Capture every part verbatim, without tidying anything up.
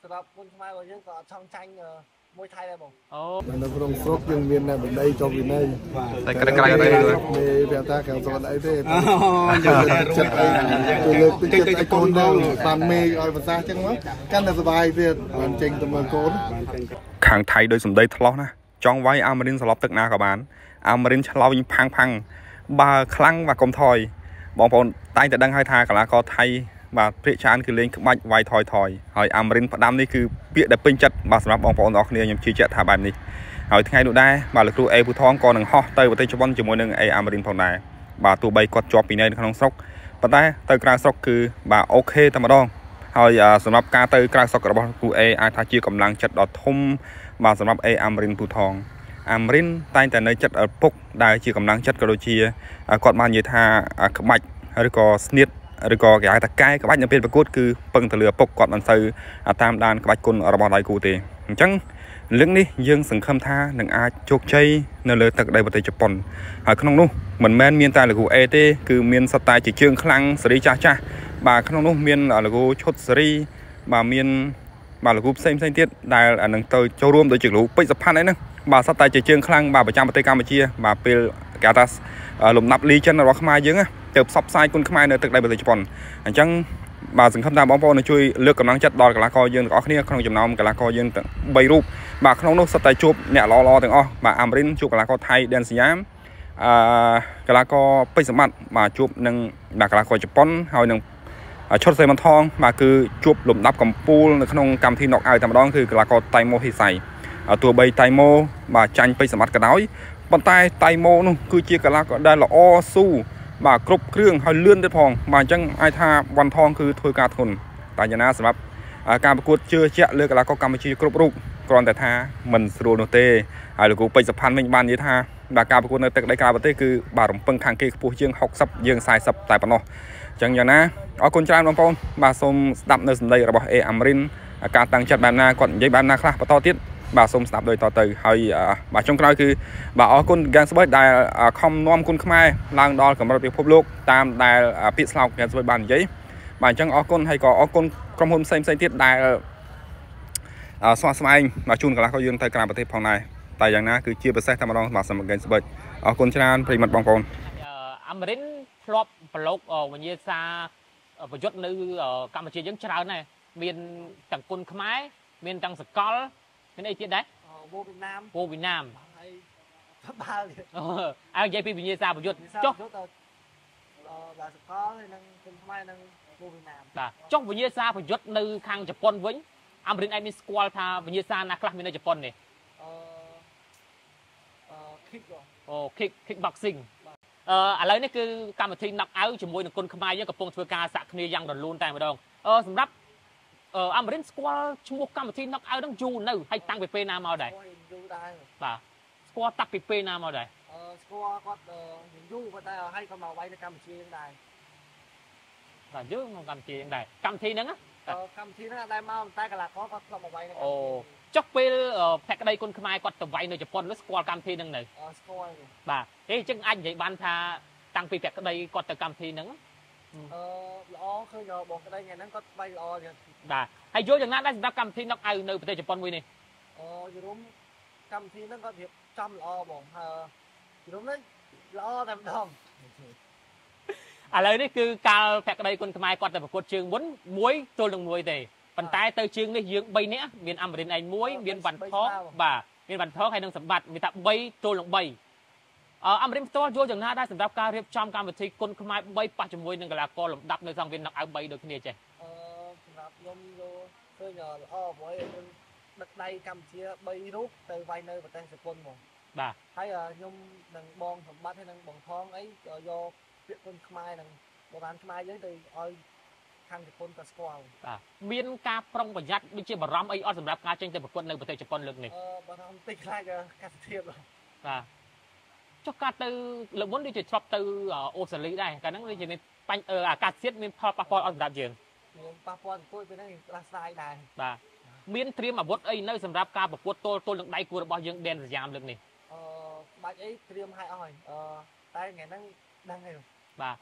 សម្រាប់គុណខ្មែររបស់យើងក៏ចង់ចាញ់មួយថៃដែរបងអូនៅក្នុងស្រុកយើងមានតែបណ្ដៃចុះវិន័យតែក្រៅក្រៅអីនេះវាថាខាងស្រុកអីទេអូចិត្តអីទៅលើកទឹកចិត្តឲ្យកូនទៅបានមេឲ្យភាសាអញ្ចឹងមកកាន់តែសុបាយទៀតបានចេញទៅមើលកូនខាងថៃដោយសម្ដីថ្លោះណាចង់វាយអាមេរិនស្លាប់ទឹកណាក៏បានអាមេរិនឆ្លោយផាំងផាំងបើខ្លាំងបាទកុំថយបងប្អូនតែងតែដឹងហើយថាកីឡាករថៃបាទព្រាកច្រើនគឺលេងក្បាច់វាយថយថយហើយអាមេរិនផ្ដាំនេះគឺពាក្យដែលពេញចិត្តបាទសម្រាប់បងប្អូនអរគ្នាខ្ញុំជឿជាក់ថាបែបនេះហើយថ្ងៃនោះដែរបាទលោកគ្រូអេពូថងក៏នឹងហោះទៅប្រទេសជប៉ុនជាមួយនឹងអេអាមេរិនផងដែរបាទទោះបីគាត់ជាប់ពីនៅក្នុងស្រុកប៉ុន្តែទៅក្រៅស្រុកគឺបាទអូខេតែម្ដងហើយសម្រាប់ការទៅក្រៅស្រុករបស់គ្រូអេអាចថាជាកម្លាំងចិត្តដ៏ធំបាទសម្រាប់អេអាមេរិនពូថងអាមេរិនតែងតែនៅចិត្តឪពុកដែលជាកម្លាំងចិត្តក៏ដូចជាគាត់បាននិយាយថាក្បាច់ឬក៏ស្នៀតឬក៏គេហៅថាកែក្បាច់នៅពេលប្រកួតគឺពឹងទៅលើឪពុកគាត់មិនសូវតាមដានក្បាច់គុណរបស់ដៃគូទេអញ្ចឹងលើកនេះយើងសង្ឃឹមថានឹងអាចជោគជ័យនៅលើទឹកដីប្រទេសជប៉ុនហើយក្នុងនោះមិនមែនមានតែលោកគ្រូអេទេគឺមានសត្វតែជាជើងខ្លាំងសេរីចាស់ចាស់បាទក្នុងនោះមានលោកគ្រូឈុតសេរីបាទមានបាទលោកគ្រូផ្សេងផ្សេងទៀតដែលនឹងទៅចូលរួមដោយជាលោកពេជ្រសុផាន់អីហ្នឹងបាទសត្វតែជាជើងខ្លាំងបាទប្រចាំប្រទេសកម្ពុជាបាទពេលគេថាលំដាប់ Legend របស់ខ្មែរយើងណាទៅផ្សព្វផ្សាយគុណខ្មែរនៅទឹកដីប្រទេសជប៉ុនអញ្ចឹងបាទសង្ឃឹមថាបងប្អូននឹងជួយលើកកម្លាំងចិត្តដល់កីឡាករយើងទាំងអស់គ្នាក្នុងចំណោមកីឡាករយើងទាំងបីរូបបាទក្នុងនោះសុទ្ធតែជួបអ្នកល្អៗទាំងអស់បាទអាមេរិនជួបកីឡាករថៃដែនសញ្ញាមអឺកីឡាករពេជ្រសម្បត្តិបាទជួបនឹងបាទកីឡាករជប៉ុនហើយនឹងឈុតសេមនថងបាទគឺជួបលំដាប់កំពូលនៅក្នុងកម្មវិធី knock out តែម្ដងគឺកីឡាករតៃម៉ូហ៊ីសៃទោះបីតៃម៉ូបាទចាញ់ពេជ្រសម្បត្តិក៏ដោយប៉ុន្តែតៃម៉ូនោះគឺជាកីឡាករដែលល្អស៊ូបាទគ្រប់គ្រឿងហើយលឿនទៀតផងបាទអញ្ចឹងអាចថាវ៉ាន់ថងគឺធ្វើការធ្ងន់តែយ៉ាងណាសម្រាប់ការប្រកួតជឿជាក់លើកីឡាករកម្ពុជាគ្រប់រូបគ្រាន់តែថាមិនស្រួលនោះទេហើយលោកគ្រូពេជ្រសុផាន់វិញបាននិយាយថាបាទការប្រកួតនៅទឹកដីក្រៅប្រទេសគឺបាទរំពឹងខាងគេខ្ពស់ជាងហុកសិបយើងសាយសិបតែប៉ុណ្ណោះអញ្ចឹងយ៉ាងណាអរគុណច្រើនបងប្អូនបាទសូមស្ដាប់នៅសម្ដីរបស់អេអាមេរិនការតាំងចិត្តបែបណាគាត់និយាយបែបណាខ្លះបន្តទៀតបាទសូមស្ដាប់ដូចតទៅហើយបាទចុងក្រោយគឺបាទអរគុណហ្គាំងស្បឺចដែលខំនាំគុណខ្មែរឡើងដល់កម្រិតពិភពលោកតាមដែលពាក្យស្លោកហ្គាំងស្បឺចបាននិយាយបាទអញ្ចឹងអរគុណហើយក៏អរគុណក្រុមហ៊ុនផ្សេងផ្សេងទៀតដែលស្វាស្វែងបាទជូនកីឡាករយើងទៅក្រៅប្រទេសផងដែរតែយ៉ាងណាគឺជាពិសេសតែម្ដងបាទសម្រាប់ហ្គាំងស្បឺចអរគុណច្រើនប្រិមត្តបងប្អូនអាមេរិនធ្លាប់ប្រឡូកវិញ្ញាសាប្រយុទ្ធនៅកម្ពុជាយើងច្រើនដែរមានទាំងគុណខ្មែរមានទាំងសកលមានអីទៀតដែរវូវៀតណាមវូវៀតណាមហើយបាល់ទៀតអើនិយាយពីវិញ្ញាសាប្រយុទ្ធចុះបាទសកលហើយនឹងគុណខ្មែរនិងវូវៀតណាមបាទចុះវិញ្ញាសាប្រយុទ្ធនៅខាងជប៉ុនវិញអាមេរិកឯងមានស្គាល់ថាវិញ្ញាសាណាខ្លះមាននៅជប៉ុននេះអឺអឺ kick អូ kick kick boxing អឺឥឡូវនេះគឺកម្មវិធី knock out ជាមួយនឹងគុណខ្មែរយើងកំពុងធ្វើការសាក់គ្នាយ៉ាងរលូនតែម្ដងអឺសម្រាប់អឺអាមេរិកស្គាល់ឈ្មោះកម្មវិធី knock out ហ្នឹងយូរនៅហើយតាំងពីពេលណាមកដែរយូរដែរបាទស្គាល់តាំងពីពេលណាមកដែរអឺស្គាល់គាត់យូរប៉ុន្តែឲ្យគាត់មកវាយនៅកម្ពុជាហ្នឹងដែរបាទយើងមកកម្ពុជាហ្នឹងដែរកម្មវិធីហ្នឹងកម្មវិធីហ្នឹងដែរមកតែកីឡាករគាត់ធ្លាប់មកវាយនៅអូចុះពេលភក្តីគុណខ្មែរគាត់ទៅវាយនៅជប៉ុននោះស្គាល់កម្មវិធីហ្នឹងនៅស្គាល់បាទហេអញ្ចឹងអាចនិយាយបានថាតាំងពីភក្តីគាត់ទៅកម្មវិធីហ្នឹងអឺល្អឃើញបងក្តីថ្ងៃហ្នឹងគាត់វាយល្អទៀតបាទហើយយល់យ៉ាងណាដែរសម្រាប់កម្មវិធី knock out នៅប្រទេសជប៉ុនមួយនេះអូយរុំកម្មវិធីហ្នឹងគាត់រៀបចំល្អបងហើយរុំនេះល្អតែម្ដងឥឡូវនេះគឺកាលភក្តីគុណខ្មែរគាត់ទៅប្រកួតជើងមុនមួយទល់នឹងមួយទេប៉ុន្តែទៅជើងនេះយើងបីនាក់មានអាមេរិនឯងមួយមានវ៉ាន់ថងបាទមានវ៉ាន់ថងហើយនឹងសម្បត្តិមានថាបីទល់នឹងបីអឺអាមេរិកផ្ទាល់យល់យ៉ាងណាដែរសម្រាប់ការរៀបចំកម្មវិធីគុណខ្មែរបីប៉ះជាមួយនឹងកីឡាករលំដាប់នៅសង្វៀន knock out បីដូចគ្នាចេះអឺសម្រាប់ខ្ញុំយល់ឃើញល្អព្រោះខ្ញុំដឹកដៃកម្ពុជាបីរូបទៅវាយនៅប្រទេសជប៉ុនហ្មងបាទហើយខ្ញុំនឹងបងសម្បត្តិហើយនឹងបងថងអីយកពាក្យគុណខ្មែរនឹងបុរាណខ្មែរយើងទៅឲ្យខាងជប៉ុនក៏ស្គាល់បាទមានការប្រុងប្រយ័ត្នដូចជាបារម្ភអីអត់សម្រាប់ការចេញទៅប្រកួតនៅប្រទេសជប៉ុនលើកនេះអឺបារម្ភតិចខ្លាចកាសធាតុបាទចុះការទៅលើមុនដូចជាឆ្លប់ទៅអូស្ត្រាលីដែរកាលហ្នឹងដូចជាមានបញ្ហាអាកាសធាតុមានផលប៉ះពាល់អត់សម្រាប់យើងមានប៉ះពាល់ទៅពេលហ្នឹងខ្លះស្ដាយដែរបាទមានត្រៀមអាវុធអីនៅសម្រាប់ការប្រកួតទល់ទល់នឹងដៃគូរបស់យើងដែនសយ៉ាមលើកនេះអឺបាច់អីត្រៀមឲ្យអស់ហើយអឺតែថ្ងៃហ្នឹងដឹងហើយបាទ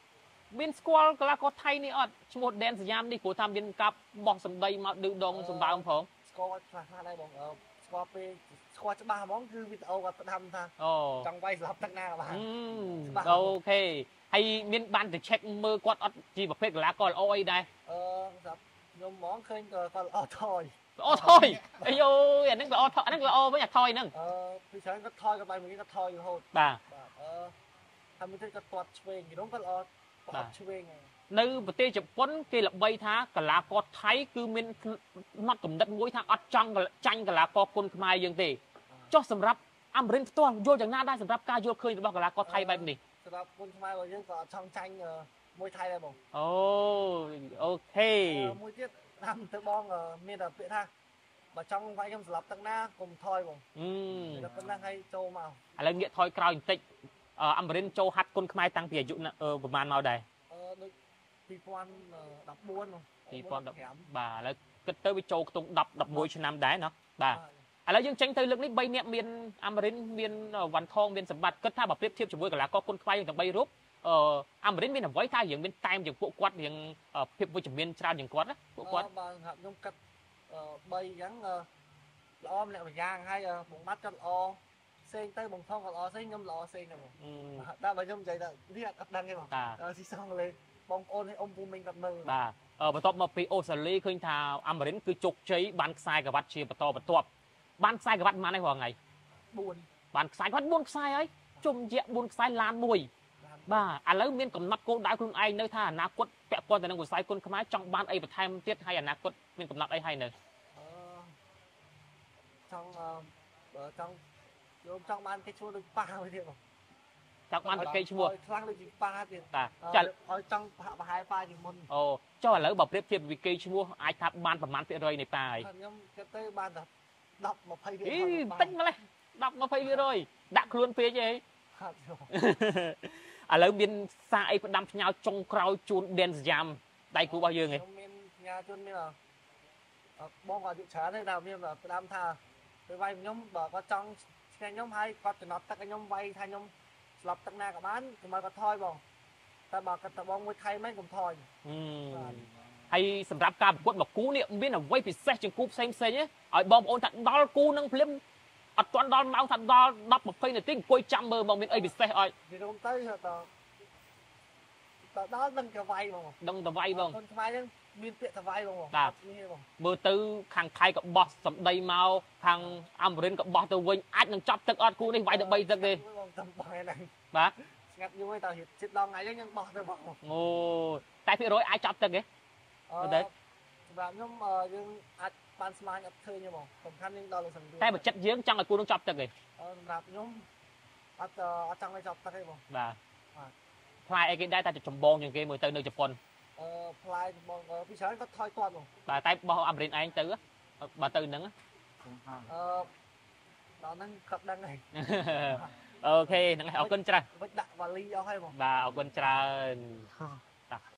មានស្គាល់កីឡាករថៃនេះអត់ឈ្មោះដែនសយ៉ាមនេះព្រោះថាមានកាប់បោះសម្ដីមកឌឺដងសម្បើមផងស្គាល់ខ្លះខ្លះដែរបងស្គាល់ពេលស្គាល់ច្បាស់ហ្មងគឺវីដេអូគាត់ផ្ដាំថាអូចង់វាយស្លាប់ទឹកណាក៏បានអូខេហើយមានបានទៅ check មើលគាត់អត់ជាប្រភេទកីឡាករល្អអីដែរអឺសម្រាប់ខ្ញុំហ្មងឃើញគាត់ល្អថយល្អថយអាយអាហ្នឹងល្អថយអាហ្នឹងល្អវិញអាថយហ្នឹងអឺពីច្រើនគាត់ថយគាត់បាយមួយគាត់ថយរហូតបាទបាទអឺហើយមួយទៀតគាត់ទាត់ឆ្វេងយល់គាត់ល្អទាត់ឆ្វេងនៅប្រទេសជប៉ុនគេល្បីថាកីឡាករថៃគឺមានណត់កំណត់មួយថាអត់ចង់ចាញ់កីឡាករគុនខ្មែរយើងទេចុះសម្រាប់អាមេរិកផ្ទាល់យល់យ៉ាងណាដែរសម្រាប់ការយល់ឃើញរបស់កីឡាករថៃបែបនេះសម្រាប់គុនខ្មែររបស់យើងក៏អត់ចង់ចាញ់មួយថៃដែរបងអូអូខេមួយទៀតតាមទៅបងមានតែពាក្យថាបើចង់វាយខ្ញុំស្លាប់ទឹកណាកុំថយបងអឺតែប៉ុណ្ណឹងឲ្យចូលមកឥឡូវងាកថយក្រោយបន្តិចអាមេរិកចូលហាត់គុនខ្មែរតាំងពីអាយុប្រហែលមកដែរអឺដូចពីរពាន់ដប់បួនពីរពាន់ដប់បាទឥឡូវគិតទៅវាចូលខ្ទង់ដប់ ដប់មួយឆ្នាំដែរណោះបាទឥឡូវយើងចេញទៅលើកនេះបីនាក់មានអាមេរិកមានវ៉ាន់ថងមានសម្បត្តិគិតថាបើប្រៀបធៀបជាមួយកីឡាករគុនខ្មែរយើងទាំងបីរូបអឺអាមេរិកមានអ្វីថាយើងមានតែមជាងពួកគាត់យើងភាពវិជ្ជមានច្រើនជាងគាត់ណាពួកគាត់បើខ្ញុំគិតបីអញ្ចឹងល្អម្នាក់ម្យ៉ាងហើយបងបាត់ក៏ល្អផ្សេងទៅបងថងក៏ល្អផ្សេងខ្ញុំល្អផ្សេងដែរបងតែបើខ្ញុំនិយាយថានេះអត់ដឹងទេបងស៊ីសងលេបងប្អូនឲ្យអ៊ំពូមីងគាត់មើលបាទបន្ទាប់មកពីអូស្ត្រាលីឃើញថាអាមេរិកគឺជោគជ័យបានខ្សែក្រវ៉ាត់ជាបន្តបន្ទាប់បានខ្សែក្រវ៉ាត់ប៉ុន្មានឯងថ្ងៃបួនបានខ្សែក្រវ៉ាត់បួនខ្សែហើយជុំជាបួនខ្សែឡានមួយបាទឥឡូវមានកំណត់គោលដៅខ្លួនឯងនៅថាអនាគតពាក់ព័ន្ធទៅនឹងវិស័យគុនខ្មែរចង់បានអីបន្ថែមទៀតហើយអនាគតមានកំណត់អីហើយនៅចង់បើចង់យកចង់បានគេឈ្មោះដូចប៉ាមួយទៀតបងចង់បានគេឈ្មោះខ្លាំងដូចជាប៉ាទៀតបាទចាឲ្យចង់ប្រហែលប៉ាជាងមុនអូចុះឥឡូវបើប្រៀបធៀបវិគេឈ្មោះអាចថាបានប្រមាណភាគរយនៃប៉ាហើយខ្ញុំគិតទៅបានតែដប់ 20% អីតិចម្លេះ ដប់ 20% ដាក់ខ្លួនពេកអី ឥឡូវមានសារអីផ្ដាំផ្ញើចុងក្រោយជូនដែនសយ៉ាមដៃគូរបស់យើងឯងខ្ញុំមានផ្ញើជូនមានបងគាត់យុច្រើនទេតែមានផ្ដាំថាទៅវាយខ្ញុំបើគាត់ចង់ឆ្កែខ្ញុំហើយគាត់ចំណត់ទឹកឲ្យខ្ញុំវាយថាខ្ញុំស្លាប់ទឹកណាក៏បានកុំឲ្យគាត់ថយបងតែបើគាត់ទៅបងមួយថៃមិនកុំថយ ហើយសម្រាប់ការប្រកួតមកគូនេះមានអ្វីពិសេសជាងគូផ្សេងផ្សេងឲ្យបងប្អូនថាដល់គូនឹងភ្លាមអត់ទាន់ដល់ម៉ោងថាដល់ 10 20 នាទីអង្គុយចាំមើលមកមានអីពិសេសឲ្យនិយាយទៅទៅដល់នឹងទៅវាយបងដឹងទៅវាយបងคนខ្មែរហ្នឹងមានពាក្យទៅវាយបងបាទមើលទៅខាងថៃក៏បោះសម្ដីមកខាងអាមេរិកក៏បោះទៅវិញអាចនឹងចាប់ទឹកអត់គូនេះវាយទៅបីទឹកទេបងចាំបោះហ្នឹងបាទស្ងាត់យូរទៅជិតដល់ថ្ងៃហ្នឹងយើងបោះទៅបងអូតែភាគរយអាចចាប់ទឹកទេអឺសម្រាប់ខ្ញុំយើងអាចបានស្មានអត់ឃើញទេបងសំខាន់យើងដល់លើសង្គ្រាមតែបើចិត្តយើងចង់ឲ្យគូនឹងចាប់ទឹកទេសម្រាប់ខ្ញុំអត់អត់ចង់ឲ្យចាប់ទឹកទេបងបាទផ្លែអីគេដែរតែចម្បងជាងគេមើលទៅនៅជប៉ុនអឺផ្លែចម្បងពីច្រើនគាត់ថយគាត់បងបាទតែបោះអាមេរិកឯងទៅបើទៅហ្នឹងអឺដល់ហ្នឹងគាត់ដឹងហើយអូខេហ្នឹងហើយអរគុណច្រើនវិចដាក់វ៉ាលីអស់ហើយបងបាទអរគុណច្រើន